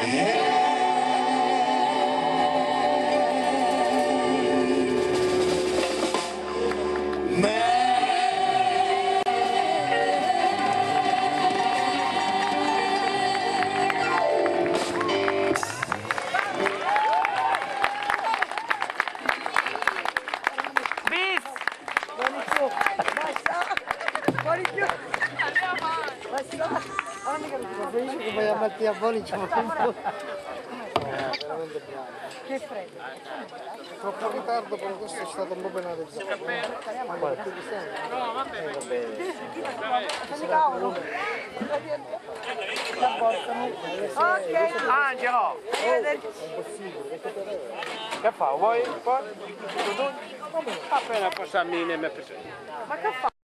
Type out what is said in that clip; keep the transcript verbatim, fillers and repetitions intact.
Vai a Mattia Bonici, ma veramente bravo. Che freddo. Troppo ritardo, però questo è stato un po' penalizzato. Ma guarda, tu ti senti? No, va bene. Va bene. Ok. Angelo! Che fa? Vuoi? Poi? Appena passami ne mi presento. Ma che fa?